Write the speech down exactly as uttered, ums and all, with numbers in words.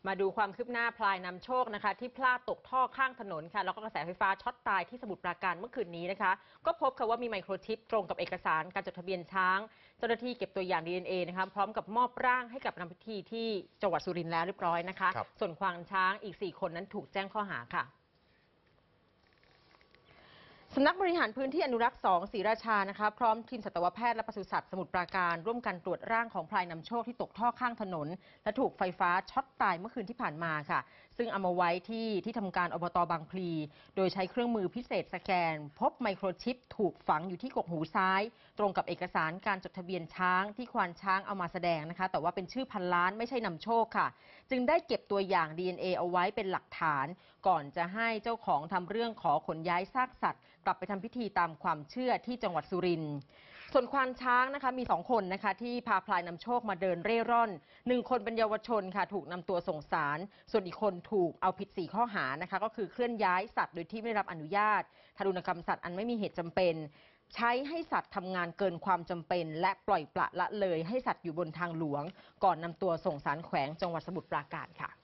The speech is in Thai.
มาดูความคืบหน้าพลายนำโชคนะคะที่พลาดตกท่อข้างถนนค่ะแล้วก็กระแสไฟฟ้าช็อตตายที่สมุทรปราการเมื่อคืนนี้นะคะก็พบค่ะว่ามีไมโครชิปตรงกับเอกสารการจดทะเบียนช้างเจ้าหน้าที่เก็บตัวอย่าง ดี เอ็น เอ นะคะพร้อมกับมอบร่างให้กับนำพิธีที่จังหวัดสุรินทร์แล้วเรียบร้อยนะคะส่วนควานช้างอีกสี่คนนั้นถูกแจ้งข้อหาค่ะสำนักบริหารพื้นที่อนุรักษ์สองศรีราชานะคะพร้อมทีมสัตวแพทย์และปศุสัตว์สมุทรปราการร่วมกันตรวจร่างของพลายนำโชคที่ตกท่อข้างถนนและถูกไฟฟ้าช็อตตายเมื่อคืนที่ผ่านมาค่ะซึ่งเอามาไว้ที่ที่ทำการอบต.บางพลีโดยใช้เครื่องมือพิเศษสแกนพบไมโครชิปถูกฝังอยู่ที่กกหูซ้ายตรงกับเอกสารการจดทะเบียนช้างที่ควานช้างเอามาแสดงนะคะแต่ว่าเป็นชื่อพันล้านไม่ใช่นำโชคค่ะจึงได้เก็บตัวอย่าง ดี เอ็น เอ เอาไว้เป็นหลักฐานก่อนจะให้เจ้าของทำเรื่องขอขนย้ายซากสัตว์กลับไปทำพิธีตามความเชื่อที่จังหวัดสุรินทร์ส่วนควานช้างนะคะมีสองคนนะคะที่พาพลายนำโชคมาเดินเร่ร่อนหนึ่งคนเป็นเยาวชนค่ะถูกนำตัวส่งศาลส่วนอีกคนถูกเอาผิดสี่ข้อหานะคะก็คือเคลื่อนย้ายสัตว์โดยที่ไม่ได้รับอนุญาตทารุณกรรมสัตว์อันไม่มีเหตุจำเป็นใช้ให้สัตว์ทำงานเกินความจำเป็นและปล่อยปละละเลยให้สัตว์อยู่บนทางหลวงก่อนนำตัวส่งศาลแขวงจังหวัดสมุทรปราการค่ะ